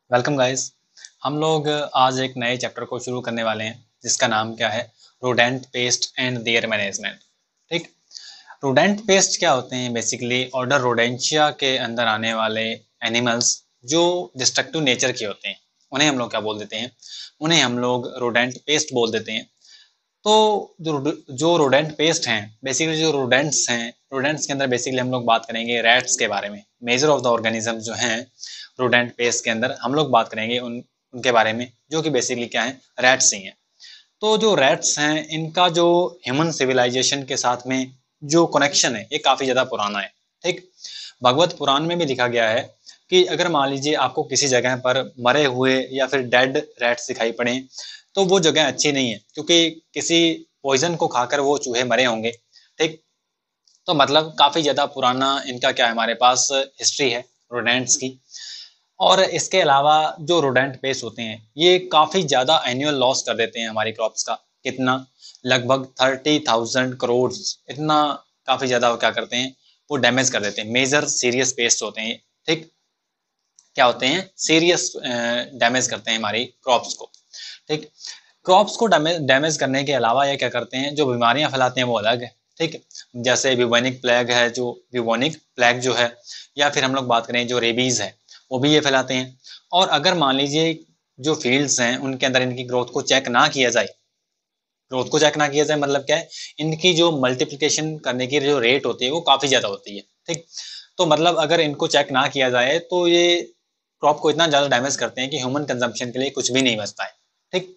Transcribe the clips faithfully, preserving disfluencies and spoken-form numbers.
Welcome guys. हम लोग आज एक नए चैप्टर को शुरू करने वाले हैं जिसका नाम क्या है, rodent pest and their management. ठीक। रोडेंट पेस्ट क्या होते हैं? बेसिकली ऑर्डर रोडेंशिया के अंदर आने वाले एनिमल्स जो डिस्ट्रक्टिव नेचर के होते हैं, उन्हें हम लोग क्या बोल देते हैं? उन्हें हम लोग रोडेंट पेस्ट बोल देते हैं। तो जो जो रोडेंट पेस्ट हैं, बेसिकली जो रोडेंट्स हैं, रोडेंट्स के अंदर बेसिकली हम लोग बात करेंगे रैट्स के बारे में। मेजर ऑफ द ऑर्गेनिज्म जो हैं रोडेंट पेस्ट के अंदर हम लोग बात करेंगे उन उनके बारे में, जो कि बेसिकली क्या है, रैट्स ही हैं। तो जो रैट्स हैं, इनका जो ह्यूमन सिविलाइजेशन के साथ में जो कनेक्शन है, ये काफ़ी ज़्यादा पुराना है। ठीक। भगवत पुराण में भी लिखा गया है कि अगर मान लीजिए आपको किसी जगह पर मरे हुए या फिर डेड रैट्स दिखाई पड़े, तो वो जगह अच्छी नहीं है, क्योंकि किसी पॉइजन को खाकर वो चूहे मरे होंगे। ठीक। तो मतलब काफ़ी ज़्यादा पुराना इनका क्या है, हमारे पास हिस्ट्री है रोडेंट्स की। और इसके अलावा जो रोडेंट पेस्ट होते हैं, ये काफ़ी ज़्यादा एनुअल लॉस कर देते हैं हमारी क्रॉप्स का। कितना? लगभग थर्टी थाउजेंड करोड़। इतना काफ़ी ज़्यादा वो क्या करते हैं, वो डैमेज कर देते हैं। मेजर सीरियस पेस्ट होते हैं। ठीक। क्या होते हैं? सीरियस डैमेज करते हैं हमारी क्रॉप्स को। ठीक। क्रॉप्स को डैमेज डैमेज करने के अलावा ये क्या करते हैं, जो बीमारियां फैलाते हैं वो अलग है। ठीक। जैसे ब्यूबोनिक प्लेग है, जो ब्यूबोनिक प्लेग जो है, या फिर हम लोग बात करें जो रेबीज है, वो भी ये फैलाते हैं। और अगर मान लीजिए जो फील्ड्स हैं उनके अंदर इनकी ग्रोथ को चेक ना किया जाए, ग्रोथ को चेक ना किया जाए मतलब क्या है, इनकी जो मल्टीप्लिकेशन करने की जो रेट होती है वो काफ़ी ज़्यादा होती है। ठीक। तो मतलब अगर इनको चेक ना किया जाए तो ये क्रॉप को इतना ज़्यादा डैमेज करते हैं कि ह्यूमन कंजम्पशन के लिए कुछ भी नहीं बचता है। ठीक।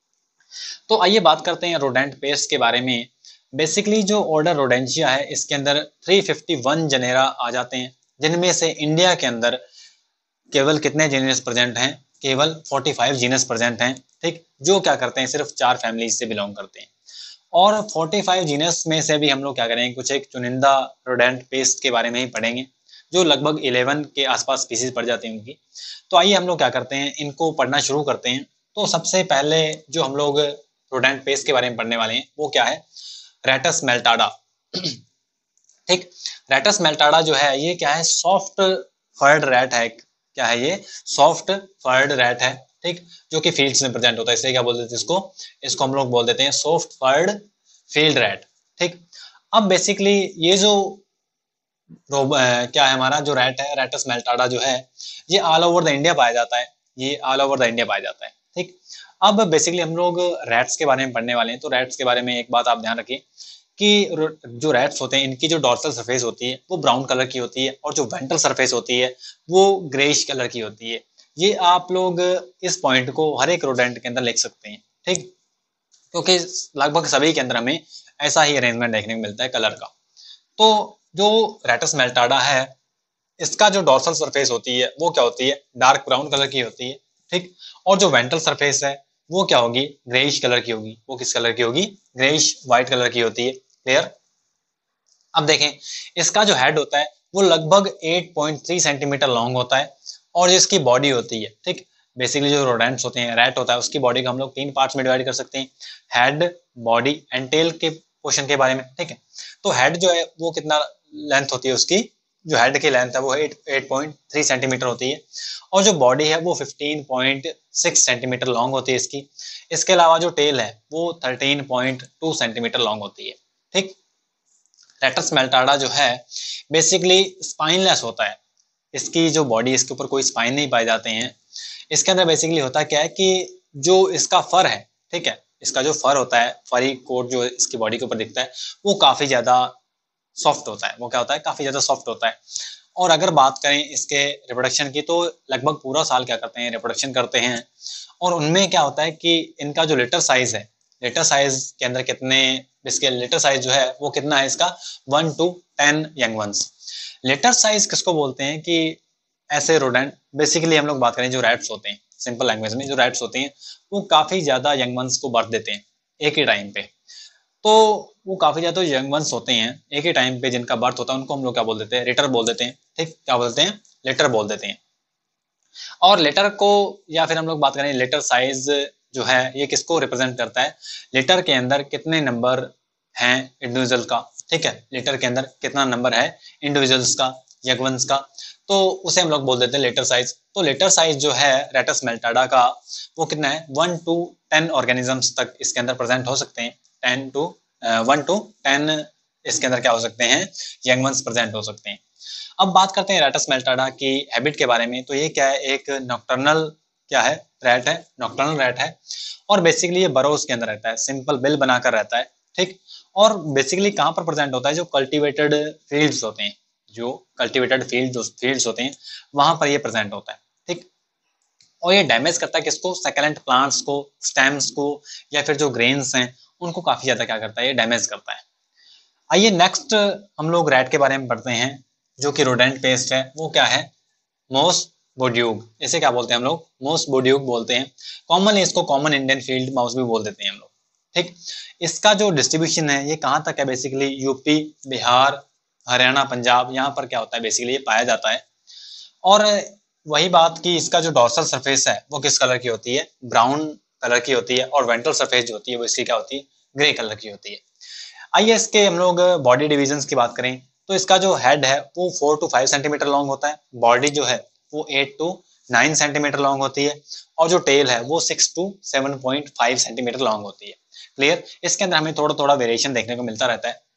तो आइए बात करते हैं रोडेंट पेस्ट के बारे में। बेसिकली जो ऑर्डर रोडेंशिया है, इसके अंदर थ्री फिफ्टी वन जनेरा आ जाते हैं, जिनमें से इंडिया के अंदर केवल कितने जीनस प्रेजेंट हैं? केवल पैंतालीस जीनस प्रेजेंट हैं। ठीक। जो क्या करते हैं, सिर्फ चार फैमिलीज से बिलोंग करते हैं। और पैंतालीस जीनस में से भी हम लोग क्या करेंगे, कुछ एक चुनिंदा रोडेंट पेस्ट के बारे में ही पढ़ेंगे, जो लगभग ग्यारह के आसपास स्पीसीज पड़ जाती हैं उनकी। तो आइए हम लोग क्या करते हैं, इनको पढ़ना शुरू करते हैं। तो सबसे पहले जो हम लोग रोडेंट पेस्ट के बारे में पढ़ने वाले हैं वो क्या है? Rattus meltada. ठीक। रेटस मेल्टाडा जो है, ये क्या है, सॉफ्ट फर्ड रैट है। क्या है ये? सॉफ्ट फर्ड रैट है। ठीक। जो कि फील्ड्स में प्रेजेंट होता है, इसलिए क्या बोल देते हैं इसको? इसको हम लोग बोल देते हैं सॉफ्ट फर्ड फील्ड रैट। ठीक। अब बेसिकली ये जो रोब अ, क्या है, हमारा जो रैट है, रेटस मेल्टाडा जो है, ये ऑल ओवर द इंडिया पाया जाता है। ये ऑल ओवर द इंडिया पाया जाता है। ठीक। अब बेसिकली हम लोग रैट्स के बारे में पढ़ने वाले हैं। तो रैट्स के बारे में एक बात आप ध्यान रखिए कि जो रैट्स होते हैं, इनकी जो डॉर्सल सरफेस होती है वो ब्राउन कलर की होती है, और जो वेंट्रल सरफेस होती है वो ग्रेइश कलर की होती है। ये आप लोग इस पॉइंट को हर एक रोडेंट के अंदर लिख सकते हैं। ठीक। क्योंकि लगभग सभी के अंदर हमें ऐसा ही अरेंजमेंट देखने को मिलता है कलर का। तो जो रेटस मेल्टाडा है, इसका जो डॉर्सल सरफेस होती है वो क्या होती है? डार्क ब्राउन कलर की होती है। ठीक। और जो वेंट्रल सरफेस है वो क्या होगी? ग्रेइश कलर की होगी। वो किस कलर की होगी? ग्रेइश व्हाइट कलर की होती है। क्लियर? अब देखें, इसका जो हेड होता है वो लगभग आठ पॉइंट तीन सेंटीमीटर लॉन्ग होता है, और जिसकी बॉडी होती है, ठीक, बेसिकली जो रोडेंट्स होते हैं, रैट होता है, उसकी बॉडी को हम लोग तीन पार्ट्स में डिवाइड कर सकते हैं, हेड, बॉडी एंड टेल के पोर्शन के बारे में। ठीक है। तो हेड जो है वो कितना लेंथ होती है उसकी, जो हेड की लेंथ है वो एट पॉइंट थ्री सेंटीमीटर होती है, और जो बॉडी है वो fifteen point six centimetre long होती है इसकी। इसके अलावा जो टेल है वो thirteen point two centimetre long होती है। ठीक। रेटस मेल्टाडा जो है बेसिकली स्पाइनलेस होता है। इसकी जो बॉडी, इसके ऊपर कोई स्पाइन नहीं पाए जाते हैं। इसके अंदर बेसिकली होता क्या है कि जो इसका फर है, ठीक है, इसका जो फर होता है, फरी कोट जो इसकी बॉडी के ऊपर दिखता है, वो काफी ज्यादा सॉफ्ट होता है। वो क्या होता है? काफी ज्यादा सॉफ्ट होता है। और अगर बात करें इसके रिप्रोडक्शन की, तो लगभग पूरा साल क्या करते हैं, रिप्रोडक्शन करते हैं। और उनमें क्या होता है कि इनका जो लिटर साइज है, लिटर साइज के अंदर कितने, इसके लिटर साइज जो है वो कितना है इसका? One to ten young ones. Litter size किसको बोलते हैं कि ऐसे रोडेंट, बेसिकली हम लोग बात करें जो रैट्स होते हैं, सिंपल लैंग्वेज में जो रैट्स होते हैं वो काफी ज्यादा यंग वंस को बर्थ देते हैं एक ही टाइम पे। तो वो काफी ज्यादा यंग वंस होते हैं एक ही टाइम पे, जिनका बर्थ होता है, उनको हम लोग क्या बोल देते हैं? लिटर बोल देते हैं। ठीक। क्या बोलते हैं? लिटर बोल देते हैं। और लेटर को, या फिर हम लोग बात करें लेटर साइज जो है, ये किसको रिप्रेजेंट करता है? लेटर के अंदर कितने नंबर हैं इंडिविजुअल का। ठीक है। लेटर के अंदर कितना नंबर है इंडिविजुअल्स का, यगवंस का। तो उसे हम लोग बोल देते हैं लेटर साइज। तो लेटर साइज जो है रेटस मेल्टाडा का वो कितना है, वन टू टेन ऑर्गेनिजम्स तक इसके अंदर प्रेजेंट हो सकते हैं। Ten to one to ten इसके अंदर क्या हो सकते हैं, यंग वंस प्रेजेंट हो सकते हैं। अब बात करते हैं रेटस मेल्टाडा की हैबिट के बारे में। तो ये क्या है, एक नॉक्टर्नल क्या है, रैट है, नॉक्टर्नल रैट है। और बेसिकली ये बरोज के अंदर रहता है, सिंपल बिल बनाकर रहता है, ठीक। और बेसिकली कहाँ पर प्रेजेंट होता है, जो कल्टीवेटेड फील्ड्स होते हैं, जो कल्टीवेटेड फील्ड फील्ड्स होते हैं वहां पर ये प्रेजेंट होता है, ठीक। और ये डैमेज करता है किसको, सेकेलेंट प्लांट्स को, स्टेम्स को, या फिर जो ग्रेन्स हैं उनको काफी ज्यादा क्या करता है, ये डैमेज करता है। आइए नेक्स्ट हम लोग रैट के बारे में पढ़ते हैं, जो कि रोडेंट पेस्ट है। वो क्या है, मोस बोड्यूग। इसे क्या बोलते हैं हम लोग, मोस बोड्यूग बोलते हैं। कॉमनली इसको कॉमन इंडियन फील्ड माउस भी बोल देते हैं हम लोग, ठीक। इसका जो डिस्ट्रीब्यूशन है ये कहाँ तक है, बेसिकली यूपी, बिहार, हरियाणा, पंजाब, यहाँ पर क्या होता है बेसिकली ये पाया जाता है। और वही बात कि इसका जो डॉर्सल सरफेस है वो किस कलर की होती है, ब्राउन कलर की होती है। और वेंट्रल सरफेस जो होती है वो इसकी क्या होती है, ग्रे कलर की होती है। आइए इसके हम लोग बॉडी डिविजन्स की बात करें तो इसका जो हेड है वो four to five centimetre long होता है। बॉडी जो है वो eight to nine centimetre long होती है। और जो टेल है वो six to seven point five centimetre long होती है। क्लियर। इसके अंदर हमें थोड़ा थोड़ा वेरिएशन देखने को मिलता रहता है।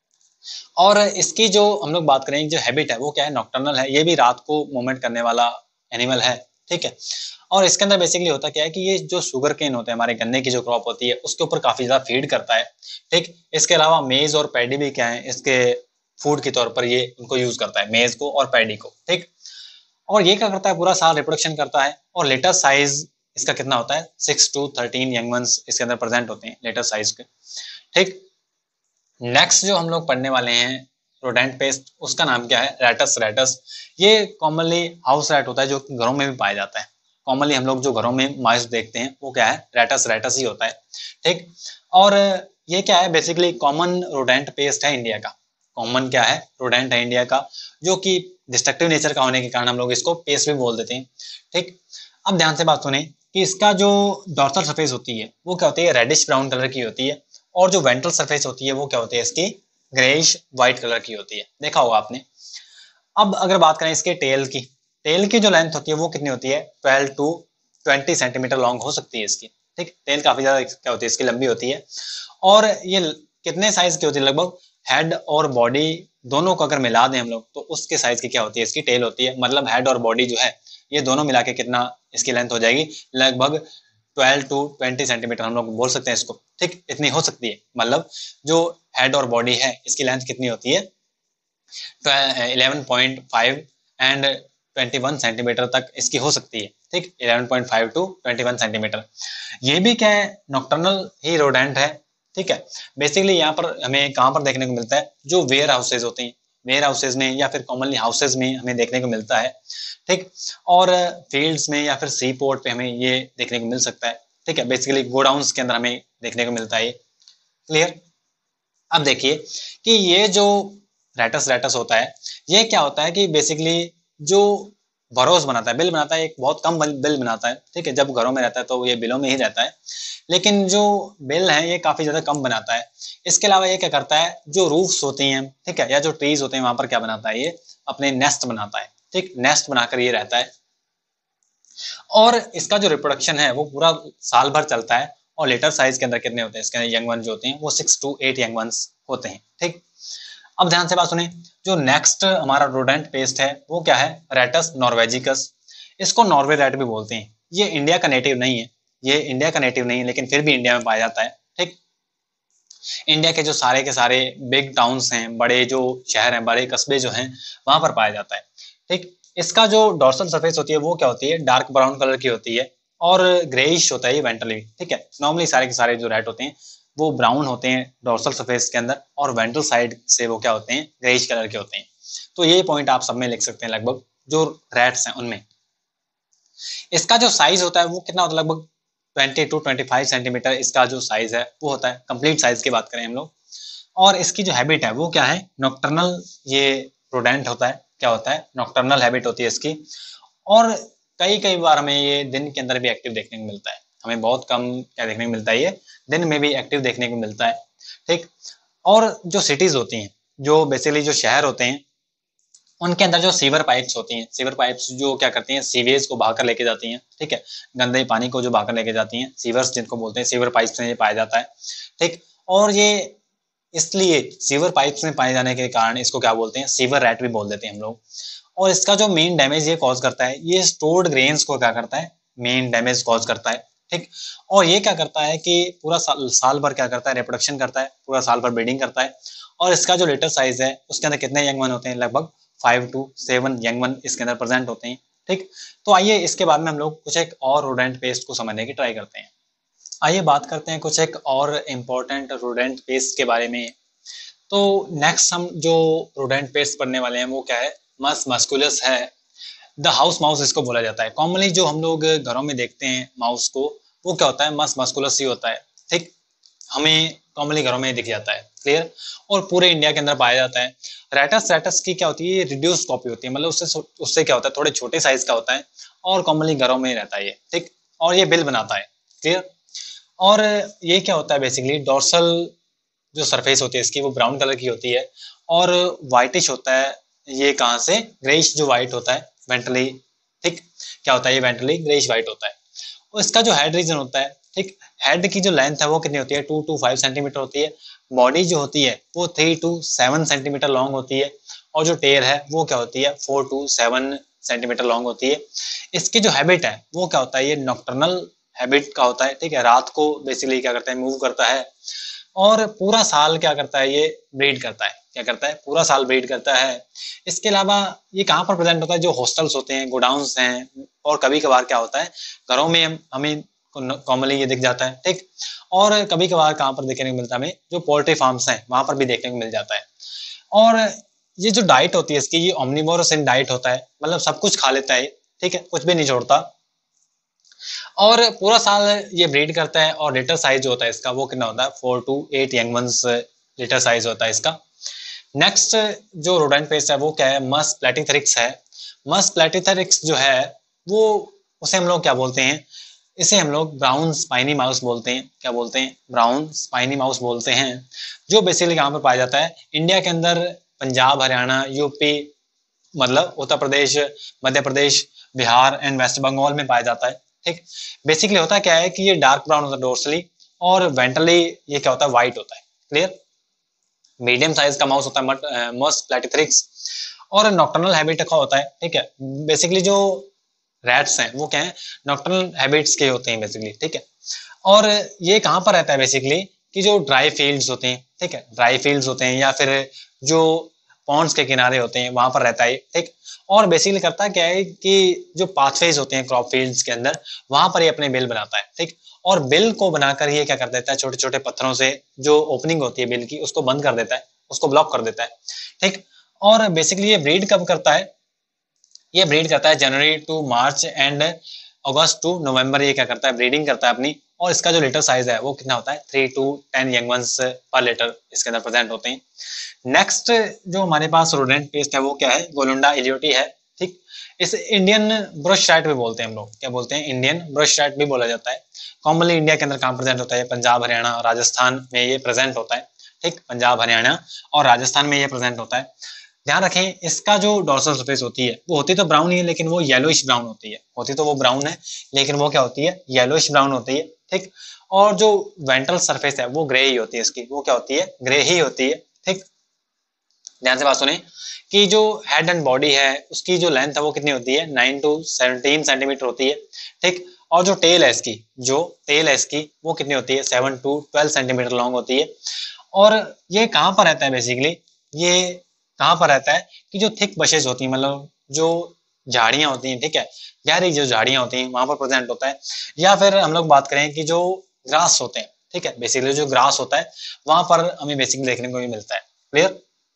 और इसकी जो हम लोग बात करें, जो हैबिट है वो क्या है, नॉक्टर्नल है। ये भी रात को मूवमेंट करने वाला एनिमल है, ठीक है। और इसके अंदर बेसिकली होता क्या है कि ये जो शुगर केन होते हैं, हमारे गन्ने की जो क्रॉप होती है उसके ऊपर काफी ज्यादा फीड करता है, ठीक। इसके अलावा मेज और पैडी भी क्या है, इसके फूड के तौर पर ये उनको यूज करता है, मेज को और पैडी को, ठीक। और ये क्या करता है, पूरा साल रिप्रोडक्शन करता है। और लेटर साइज इसका कितना होता है, six to thirteen young ones इसके अंदर प्रेजेंट होते हैं लेटर साइज के, ठीक। नेक्स्ट जो हम लोग पढ़ने वाले हैं रोडेंट पेस्ट, उसका नाम क्या है, रैटस रैटस। ये कॉमनली हाउस रैट होता है जो घरों में भी पाया जाता है। कॉमनली हम लोग जो घरों में माइस देखते हैं वो क्या है, रैटस रैटस ही होता है, ठीक। और ये क्या है, बेसिकली कॉमन रोडेंट पेस्ट है इंडिया का। कॉमन क्या है, रोडेंट है इंडिया का, जो कि डिस्ट्रक्टिव नेचर का होने के कारण हम लोग इसको पेस्ट भी बोल देते हैं, ठीक। अब ध्यान से बात सुने कि इसका जो डॉर्सल सरफेस होती है वो क्या होती है, रेडिश ब्राउन कलर की होती है। और जो वेंट्रल सरफेस होती है वो क्या होती है, इसकी ग्रेइश व्हाइट कलर की होती है, देखा होगा आपने। अब अगर बात करें इसके टेल की, टेल की जो लेंथ होती है वो कितनी होती है, twelve to twenty centimetre long हो सकती है इसकी, ठीक। टेल काफी ज्यादा क्या होती है, इसकी लंबी होती है। और ये कितने साइज की होती है, लगभग हेड और बॉडी दोनों को अगर मिला दें हम लोग तो उसके साइज की क्या होती है, इसकी टेल होती है। मतलब हेड और बॉडी जो है ये दोनों मिला के कितना इसकी लेंथ हो जाएगी, लगभग ट्वेल्व टू ट्वेंटी सेंटीमीटर हम लोग बोल सकते हैं इसको, ठीक। इतनी हो सकती है। मतलब जो हेड और बॉडी है इसकी लेंथ कितनी होती है, eleven point five and twenty one centimetre तक इसकी हो सकती है, ठीक। Eleven point five to twenty one centimetre. ये भी क्या है, नॉक्टर्नल ही रोडेंट है, ठीक है। बेसिकली यहाँ पर हमें कहाँ पर देखने को मिलता है, जो वेयर हाउसेज होते हैं, वेयर हाउसेज में या फिर कॉमनली हाउसेज में हमें देखने को मिलता है, ठीक। और फील्ड्स में या फिर सी पोर्ट पे हमें ये देखने को मिल सकता है, ठीक है। बेसिकली गोडाउन्स के अंदर हमें देखने को मिलता है। क्लियर। अब देखिए कि ये जो रैटस रैटस होता है, ये क्या होता है कि बेसिकली जो बरोज बनाता है, बिल बनाता है, एक बहुत कम बिल बनाता है, ठीक है। जब घरों में रहता है तो ये बिलों में ही रहता है, लेकिन जो बिल है ये काफी ज्यादा कम बनाता है। इसके अलावा ये क्या करता है, जो रूफ्स होती हैं, ठीक है, या जो ट्रीज होते हैं वहां पर क्या बनाता है, ये अपने नेस्ट बनाता है, ठीक। नेस्ट बनाकर ये रहता है। और इसका जो रिप्रोडक्शन है वो पूरा साल भर चलता है। और लेटर साइज के अंदर कितने होते हैं, इसके अंदर यंग वन जो होते हैं वो six to eight young ones होते हैं, ठीक। अब ध्यान से बात सुने, जो नेक्स्ट हमारा रोडेंट पेस्ट है वो क्या है, रैटस नॉर्वेजिकस। इसको नॉर्वे रैट भी बोलते हैं। ये इंडिया का नेटिव नहीं है, ये इंडिया का नेटिव नहीं है, लेकिन फिर भी इंडिया में पाया जाता है, ठीक। इंडिया के जो सारे के सारे बिग टाउन्स हैं, बड़े जो शहर हैं, बड़े कस्बे जो हैं वहां पर पाया जाता है, ठीक। इसका जो डॉर्सल सरफेस होती है वो क्या होती है, डार्क ब्राउन कलर की होती है। और ग्रेइश होता है ये वेंट्रली, ठीक है। नॉर्मली सारे के सारे जो रैट होते हैं वो ब्राउन होते हैं डॉर्सल सरफेस के अंदर, और वेंट्रल साइड से वो क्या होते हैं, ग्रेइश कलर के होते हैं। तो ये पॉइंट आप सब में लिख सकते हैं, लगभग जो रैट्स हैं उनमें। इसका जो साइज होता है वो कितना होता है, लगभग twenty to twenty five centimetre इसका जो साइज है वो होता है, कंप्लीट साइज की बात करें हम लोग। और इसकी जो हैबिट है वो क्या है, नॉक्टर्नल ये रोडेंट होता है। क्या होता है, नॉक्टर्नल हैबिट होती है इसकी। और कई कई बार हमें ये दिन के अंदर भी एक्टिव देखने को मिलता है। हमें बहुत कम क्या देखने को मिलता है, ये दिन में भी एक्टिव देखने को मिलता है, ठीक। और जो सिटीज होती हैं, जो बेसिकली जो शहर होते हैं उनके अंदर जो सीवर पाइप्स होती हैं, सीवर पाइप्स जो क्या करती हैं, सीवेज को बहाकर लेके जाती हैं, ठीक है, गंदे पानी को जो बहाकर लेके जाती हैं, सीवर्स जिनको बोलते हैं, सीवर पाइप्स में ये पाया जाता है, ठीक। और ये इसलिए सीवर पाइप्स में पाए जाने के कारण इसको क्या बोलते हैं, सीवर रैट भी बोल देते हैं हम लोग। और इसका जो मेन डैमेज ये कॉज करता है, ये स्टोर्ड ग्रेन्स को क्या करता है, मेन डैमेज कॉज करता है, ठीक। और ये क्या करता है कि पूरा साल साल भर क्या करता है, रिप्रोडक्शन करता है, पूरा साल भर ब्रीडिंग करता है। और इसका जो लिटर साइज है उसके अंदर कितने यंग वन होते हैं, लगभग five to seven young one इसके अंदर प्रेजेंट होते हैं, ठीक। तो आइए इसके बाद में हम लोग कुछ एक और रोडेंट पेस्ट को समझने की ट्राई करते हैं। आइए बात करते हैं कुछ एक और इम्पोर्टेंट रोडेंट पेस्ट के बारे में। तो नेक्स्ट हम जो रोडेंट पेस्ट पढ़ने वाले हैं वो क्या है, मस मस्कुलस है। द हाउस माउस इसको बोला जाता है। कॉमनली जो हम लोग घरों में देखते हैं माउस को, वो क्या होता है, मस मस्कुलस ही होता है, ठीक। हमें कॉमनली घरों में दिख जाता है, क्लियर। और पूरे इंडिया के अंदर पाया जाता है। रैटस रैटस की क्या होती है, रिड्यूस कॉपी होती है, मतलब उससे उससे क्या होता है, थोड़े छोटे साइज का होता है और कॉमनली घरों में ही रहता है ये, ठीक। और ये बिल बनाता है, क्लियर। और ये क्या होता है, बेसिकली डोर्सल जो सरफेस होती है इसकी वो ब्राउन कलर की होती है और व्हाइटिश होता है। ये कहाँ से, ग्रेइश जो व्हाइट होता है वेंट्रली, ठीक। क्या होता है, ये वेंट्रली ग्रेइश व्हाइट होता है। और इसका जो हेड रीजन होता है, ठीक, हेड की जो लेंथ है वो कितनी होती है, टू टू फाइव सेंटीमीटर होती है। बॉडी जो होती है वो three to seven centimetre long होती है। और जो टेल है वो क्या होती है, four to seven centimetre long होती है। इसकी जो हैबिट है वो क्या होता है, ये नॉक्टर्नल हैबिट का होता है, ठीक है। रात को बेसिकली क्या करता है, मूव करता है। और पूरा साल क्या करता है, ये ब्रीड करता है, क्या करता है, पूरा साल ब्रीड करता है। इसके अलावा ये कहाँ पर प्रेजेंट होता है, जो हॉस्टल्स होते हैं, गोडाउन्स हैं, और कभी कभार क्या होता है, घरों में हम हमें कॉमनली ये दिख जाता है, ठीक। और कभी कभार कहाँ पर देखने को मिलता है हमें, जो पोल्ट्री फार्म्स हैं वहां पर भी देखने को मिल जाता है। और ये जो डाइट होती है इसकी, ये ओमनिवोरस इन डाइट होता है, मतलब सब कुछ खा लेता है, ठीक है, कुछ भी नहीं छोड़ता। और पूरा साल ये ब्रीड करता है। और लिटर साइज जो होता है इसका वो कितना होता है, four to eight young ones litter size होता है इसका। नेक्स्ट जो रोडेंट पेस्ट है वो क्या है, मस प्लेटिथेरिक्स है। मस प्लेटिथेरिक्स जो है वो, उसे हम लोग क्या बोलते हैं, इसे हम लोग ब्राउन स्पाइनी माउस बोलते हैं। क्या बोलते हैं, ब्राउन स्पाइनी माउस बोलते हैं। जो बेसिकली कहाँ पर पाया जाता है, इंडिया के अंदर पंजाब, हरियाणा, यूपी, मतलब उत्तर प्रदेश, मध्य प्रदेश, बिहार एंड वेस्ट बंगाल में पाया जाता है, ठीक। बेसिकली होता क्या है कि ये डार्क ब्राउन होता है डोर्सली, और वेंट्रली ये क्या होता है, व्हाइट होता है, क्लियर। मीडियम साइज का माउस होता है मस प्लेटिथेरिक्स। और नॉक्टर्नल हैबिट का होता है, ठीक है। बेसिकली जो रैट्स हैं वो क्या है, नॉक्टर्नल हैबिट्स के होते हैं बेसिकली, ठीक है। और ये कहाँ पर रहता है बेसिकली, कि जो ड्राई फील्ड्स होते हैं, ठीक है, ड्राई फील्ड्स होते हैं या फिर जो पॉन्ड्स के किनारे होते हैं वहां पर रहता है, ठीक। और बेसिकली करता क्या है कि जो पाथवेज होते हैं क्रॉप फील्ड्स के अंदर, वहां पर ये अपने बिल बनाता है, ठीक। और बिल को बनाकर ये क्या कर देता है, छोटे छोटे पत्थरों से जो ओपनिंग होती है बिल की उसको बंद कर देता है, उसको ब्लॉक कर देता है, ठीक। और बेसिकली ये ब्रीड कब करता है, ये ब्रीड करता है January to March and August to November, ये क्या करता है, ब्रीडिंग करता है अपनी। और इसका जो लिटर साइज है वो कितना होता है, three to ten young ones per litter इसके अंदर प्रेजेंट होते हैं। नेक्स्ट जो हमारे पास रोडेंट पेस्ट है वो क्या है, गोलुंडा इलियोटी है, ठीक। इस इंडियन ब्रश रैट भी बोलते हैं हम लोग, क्या बोलते हैं, इंडियन ब्रश रैट भी बोला जाता है। कॉमनली इंडिया के अंदर कहाँ प्रेजेंट होता है, पंजाब, हरियाणा, राजस्थान में ये प्रेजेंट होता है, ठीक। पंजाब, हरियाणा और राजस्थान में ये प्रेजेंट होता है। ध्यान रखें, इसका जो डोर्सल सरफेस होती है वो होती तो ब्राउन ही है, लेकिन वो येलोइश ब्राउन होती है। होती तो वो ब्राउन है, लेकिन वो क्या होती है, येलोइश ब्राउन होती है, ठीक। और जो वेंट्रल सरफेस है वो ग्रे ही होती है इसकी, वो क्या होती है, ग्रे ही होती है, ठीक। ध्यान से बात सुने कि जो हेड एंड बॉडी है उसकी जो लेंथ है वो कितनी होती है, नाइन टू सेवनटीन सेंटीमीटर होती है, ठीक। और जो टेल है इसकी, जो टेल है इसकी वो कितनी होती है, seven to twelve centimetre long होती है। और ये कहाँ पर रहता है बेसिकली, ये कहाँ पर रहता है कि जो थिक बशेज होती हैं, मतलब जो झाड़ियां होती हैं, ठीक है, गहरी जो झाड़ियां होती हैं वहां पर प्रेजेंट होता है। या फिर हम लोग बात करें कि जो ग्रास होते हैं, ठीक है, बेसिकली जो ग्रास होता है वहां पर हमें बेसिकली देखने को भी मिलता है, क्लियर।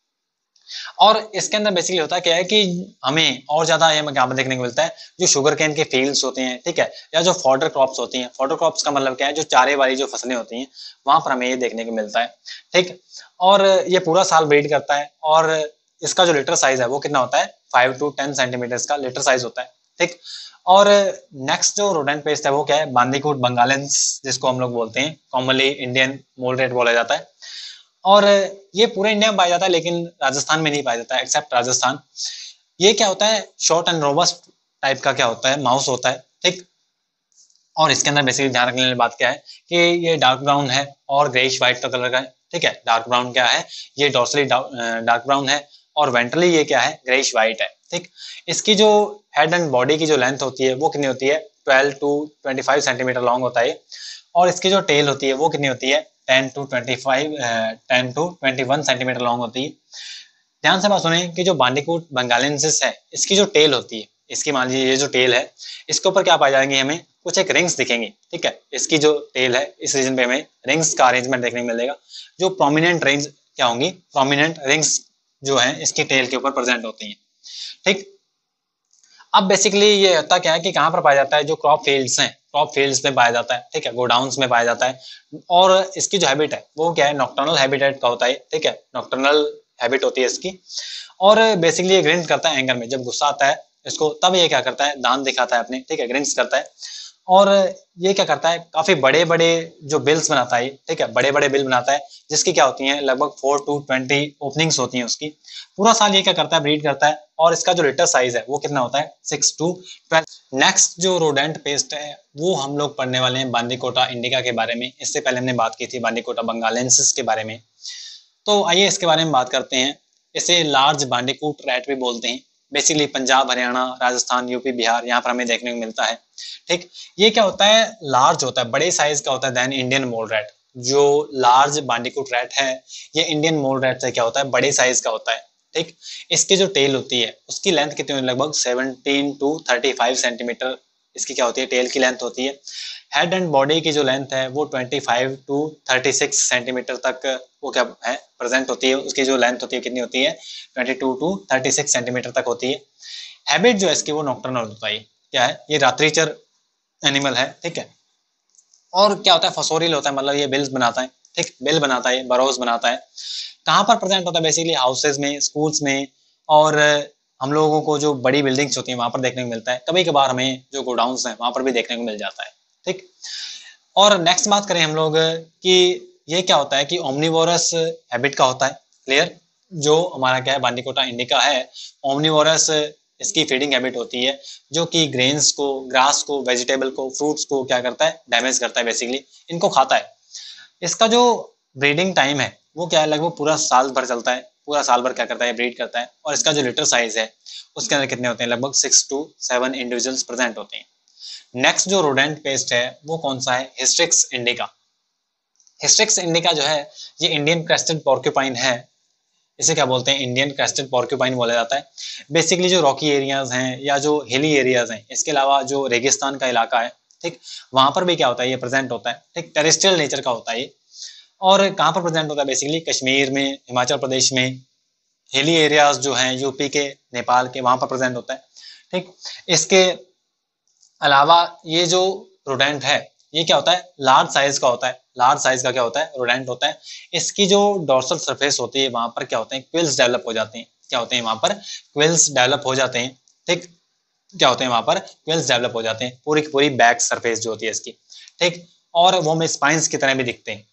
और इसके अंदर बेसिकली होता क्या है कि हमें और ज्यादा ये यहाँ पर देखने को मिलता है जो शुगर केन के फील्ड्स होते हैं, ठीक है, या जो फॉडर क्रॉप्स होती हैं। फॉडर क्रॉप्स का मतलब क्या है, जो चारे वाली जो फसलें होती हैं वहां पर हमें ये देखने को मिलता है, ठीक। और ये पूरा साल ब्रीड करता है। और इसका जो लिटर साइज है वो कितना होता है, फाइव टू टेन सेंटीमीटर का लिटर साइज होता है, ठीक। और नेक्स्ट जो रोडेंट पेस्ट है वो क्या है, बांदीकुट बंगालेंस, जिसको हम लोग बोलते हैं, कॉमनली इंडियन मोल रेट बोला जाता है। और ये पूरे इंडिया में पाया जाता है, लेकिन राजस्थान में नहीं पाया जाता है, एक्सेप्ट राजस्थान। ये क्या होता है, शॉर्ट एंड रोबस्ट टाइप का क्या होता है, माउस होता है, ठीक। और इसके अंदर बेसिकली ध्यान रखने वाली बात क्या है कि ये डार्क ब्राउन है और ग्रेइश व्हाइट का कलर का है, ठीक है। डार्क ब्राउन क्या है, ये डॉर्सली डार्क ब्राउन है और वेंट्रली ये क्या है, ग्रेइश व्हाइट है, ठीक। इसकी जो हेड एंड बॉडी की जो लेंथ होती है वो कितनी होती है, twelve to twenty five centimetre long होता है। और इसकी जो टेल होती है वो कितनी होती है, ten to twenty five ten to twenty one centimetre long होती है। ध्यान से बात सुने कि जो बांडीकूट बंगालेंसिस है, इसकी जो टेल होती है, इसकी मान लीजिए ये जो टेल है, इसके ऊपर क्या पाए जाएंगे, हमें कुछ एक रिंग्स दिखेंगी, ठीक है। इसकी जो टेल है इस रीजन पे हमें रिंग्स का अरेंजमेंट देखने को मिलेगा। जो प्रोमिनेंट रिंग्स क्या होंगी, प्रोमिनेंट रिंग्स जो है इसकी टेल के ऊपर प्रेजेंट होती हैं, ठीक। अब बेसिकली ये होता क्या है कि कहाँ पर पाया जाता है, जो क्रॉप फील्ड्स हैं, क्रॉप फील्ड्स में पाया जाता है, ठीक है, गोडाउन्स में पाया जाता है। और इसकी जो हैबिट है वो क्या है, नॉक्टर्नल हैबिटेट का होता है, ठीक है, नॉक्टर्नल हैबिट होती है इसकी। और बेसिकली ये ग्रिंट करता है एंगर में, जब गुस्सा आता है इसको तब ये क्या करता है, दांत दिखाता है अपने, ठीक है, ग्रिंट्स करता है। और ये क्या करता है, काफी बड़े बड़े जो बिल्स बनाता है, ठीक है, बड़े बड़े बिल बनाता है, जिसकी क्या होती है, लगभग फोर टू ट्वेंटी ओपनिंग्स होती हैं उसकी। पूरा साल ये क्या करता है, ब्रीड करता है। और इसका जो लिटर साइज है वो कितना होता है, सिक्स टू ट्वेल्व। नेक्स्ट जो रोडेंट पेस्ट है वो हम लोग पढ़ने वाले हैं बांदीकोटा इंडिका के बारे में। इससे पहले हमने बात की थी बांदीकोटा बंगालेंसिस के बारे में, तो आइए इसके बारे में बात करते हैं। इसे लार्ज बांडीकूट रैट भी बोलते हैं। बेसिकली पंजाब, हरियाणा, राजस्थान, यूपी, बिहार, यहाँ पर हमें देखने को मिलता है, ठीक। ये क्या होता है, लार्ज होता है, बड़े साइज का होता है देन इंडियन मोल रैट। जो लार्ज बांडीकूट रैट है ये इंडियन मोल रैट से क्या होता है, बड़े साइज का होता है, ठीक। इसकी जो टेल होती है उसकी लेंथ कितनी होती है, लगभग seventeen to thirty five centimetre इसकी क्या होती है, टेल की लेंथ होती है। हेड एंड बॉडी की जो लेंथ है वो twenty five to thirty six centimetre तक वो क्या है, प्रेजेंट होती है। उसकी जो लेंथ होती है कितनी होती है, twenty two to thirty six centimetre तक होती है। हैबिट जो है इसकी वो नॉक्टर्नल होता है, क्या है, ये रात्रिचर एनिमल है, ठीक है। और क्या होता है, फसोरियल होता है, मतलब ये बिल्स बनाता है, ठीक, बिल बनाता है, बरोज बनाता है। कहाँ पर प्रेजेंट होता है, बेसिकली हाउसेज में, स्कूल्स में, और हम लोगों को जो बड़ी बिल्डिंग्स होती हैं वहां पर देखने को मिलता है। कभी कभार हमें जो गोडाउन्स हैं वहां पर भी देखने को मिल जाता है, ठीक। और नेक्स्ट बात करें हम लोग कि ये क्या होता है कि ओमनिवोरस हैबिट का होता है, क्लियर। जो हमारा क्या है, बांडीकोटा इंडिका है, ओमनिवोरस इसकी फीडिंग हैबिट होती है, जो कि ग्रेन्स को, ग्रास को, वेजिटेबल को, फ्रूट्स को क्या करता है, डैमेज करता है, बेसिकली इनको खाता है। इसका जो ब्रीडिंग टाइम है वो क्या है, लगभग पूरा साल भर चलता है, पूरा साल भर क्या करता है, ब्रीड करता है। और इसका जो लिटर साइज है उसके अंदर कितने होते हैं, लगभग six to seven individuals present होते हैं। नेक्स्ट जो रोडेंट पेस्ट है वो कौन सा है, हिस्ट्रिक्स इंडिका। हिस्ट्रिक्स इंडिका जो है ये इंडियन क्रेस्टेड पोर्क्यूपाइन है। इसे क्या बोलते हैं, इंडियन क्रेस्टेड पोर्क्यूपाइन बोला जाता है। बेसिकली जो रॉकी एरियाज हैं या जो हिली एरियाज हैं, इसके अलावा जो रेगिस्तान का इलाका है, ठीक, वहां पर भी क्या होता है, ये प्रेजेंट होता है, ठीक, टेरेस्ट्रियल नेचर का होता है ये। और कहाँ पर प्रेजेंट होता है, बेसिकली कश्मीर में, हिमाचल प्रदेश में, हिली एरियाज जो हैं यूपी के, नेपाल के, वहां पर प्रेजेंट होता है, ठीक। इसके अलावा ये जो रोडेंट है ये क्या होता है, लार्ज साइज का होता है। लार्ज साइज का क्या होता है, रोडेंट होता है। इसकी जो डोर्सल सरफेस होती है वहां पर क्या होते हैं, क्विल्स डेवलप हो जाते हैं। क्या होते हैं वहां पर, क्विल्स डेवलप हो जाते हैं, ठीक। क्या होते हैं वहां पर, क्विल्स डेवलप हो जाते हैं, पूरी की पूरी बैक सरफेस जो होती है इसकी, ठीक। और वो हमें स्पाइंस की तरह भी दिखते हैं।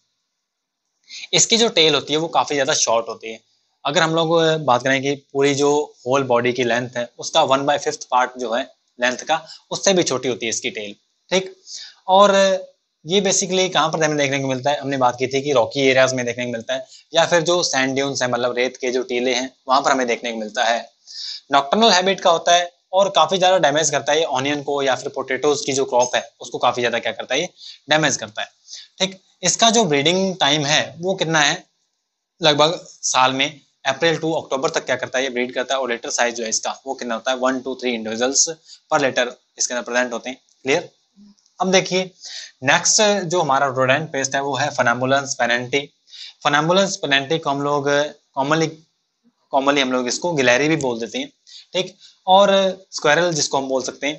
इसकी जो टेल होती है वो काफी ज्यादा शॉर्ट होती है। अगर हम लोग बात करें कि पूरी जो होल बॉडी की लेंथ है उसका वन बाय फिफ्थ पार्ट जो है लेंथ का, उससे भी छोटी होती है इसकी टेल, ठीक। और ये बेसिकली कहाँ पर हमें देखने को मिलता है, हमने बात की थी कि रॉकी एरियाज में देखने को मिलता है, या फिर जो सैंड ड्यून्स है, मतलब रेत के जो टीले हैं वहां पर हमें देखने को मिलता है। नॉक्टर्नल हैबिट का होता है और काफी ज्यादा डैमेज करता है ये ऑनियन को, या फिर पोटेटोज की जो क्रॉप है उसको काफी ज्यादा क्या करता है, ये डैमेज करता है, ठीक। इसका जो ब्रीडिंग टाइम है वो कितना है, लगभग साल में अप्रैल टू अक्टूबर तक क्या करता है, ये ब्रीड करता है। और लेटर साइज जो है इसका वो कितना होता है, one two three individuals per litre इसके अंदर प्रेजेंट होते हैं, क्लियर। अब देखिए नेक्स्ट जो हमारा रोडेंट पेस्ट है वो है फनाम्बुलन्स पेनेंटी। फनाम्बुलन्स पेनेंटी को हम लोग कॉमनली कॉमनली हम लोग इसको गिलहरी भी बोल देते हैं, ठीक। और स्क्वायरल जिसको हम बोल सकते हैं,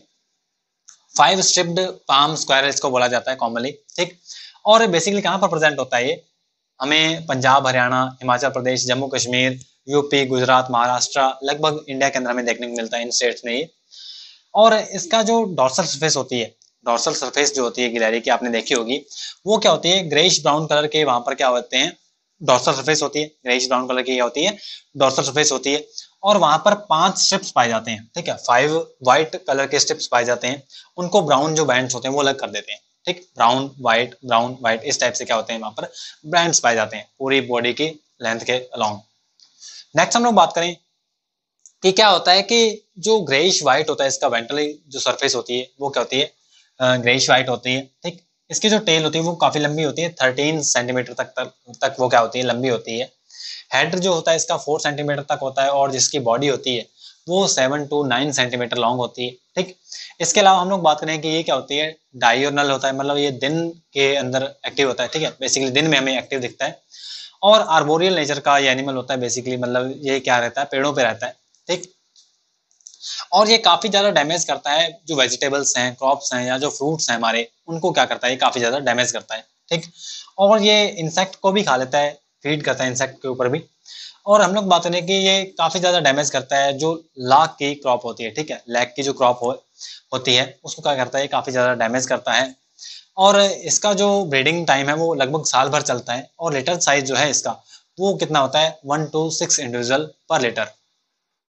फाइव स्ट्रिप्ड पाम स्क्वायरल इसको बोला जाता है कॉमनली, ठीक। और बेसिकली कहाँ पर प्रेजेंट होता है ये, हमें पंजाब, हरियाणा, हिमाचल प्रदेश, जम्मू कश्मीर, यूपी, गुजरात, महाराष्ट्र, लगभग इंडिया के अंदर हमें देखने को मिलता है इन स्टेट्स में ये। और इसका जो डॉर्सल सरफेस होती है, डॉर्सल सरफेस जो होती है गिलहरी की आपने देखी होगी, वो क्या होती है, ग्रेइश ब्राउन कलर के वहां पर क्या होते हैं, डॉर्सल सरफेस होती है, ग्रेइश ब्राउन कलर की क्या होती है, डॉर्सल सरफेस होती है। और वहां पर पांच स्ट्रिप्स पाए जाते हैं, ठीक है, फाइव व्हाइट कलर के स्ट्रिप्स पाए जाते हैं, उनको ब्राउन जो बैंड्स होते हैं वो अलग कर देते हैं, ठीक, ब्राउन व्हाइट ब्राउन व्हाइट इस टाइप से क्या होते हैं वहां पर बैंड्स पाए जाते हैं पूरी बॉडी की लेंथ के अलोंग। नेक्स्ट हम लोग बात करें कि क्या होता है कि जो ग्रेइश व्हाइट होता है इसका वेंट्रल जो सरफेस होती है वो क्या होती है, ग्रेइश व्हाइट होती है, ठीक। इसकी जो टेल होती है वो काफी लंबी होती है, थर्टीन सेंटीमीटर तक, तक तक वो क्या होती है, लंबी होती है। हेड जो होता है इसका फोर सेंटीमीटर तक होता है और जिसकी बॉडी होती है वो seven two nine centimetre long होती है, ठीक। इसके अलावा हम लोग बात करें कि ये क्या होती है, डायोर्नल होता है, मतलब ये दिन के अंदर एक्टिव होता है, ठीक है, बेसिकली दिन में हमें एक्टिव दिखता है। और आर्बोरियल नेचर का ये एनिमल होता है बेसिकली, मतलब ये क्या रहता है, पेड़ों पे रहता है, ठीक। और ये काफी ज्यादा डैमेज करता है जो वेजिटेबल्स हैं, क्रॉप्स हैं या जो फ्रूट्स हैं हमारे, उनको क्या करता है, ये काफी ज्यादा डैमेज करता है, ठीक। और ये इंसेक्ट को भी खा लेता है, फीड करता है इंसेक्ट के ऊपर भी। और हम लोग बात करें कि ये काफी ज्यादा डैमेज करता है जो लाख की क्रॉप होती है, ठीक है, लैक की जो क्रॉप हो, होती है उसको क्या करता है, काफी ज्यादा डैमेज करता है। और इसका जो ब्रीडिंग टाइम है वो लगभग साल भर चलता है। और लिटर साइज जो है इसका वो कितना होता है, one two six individual per litre,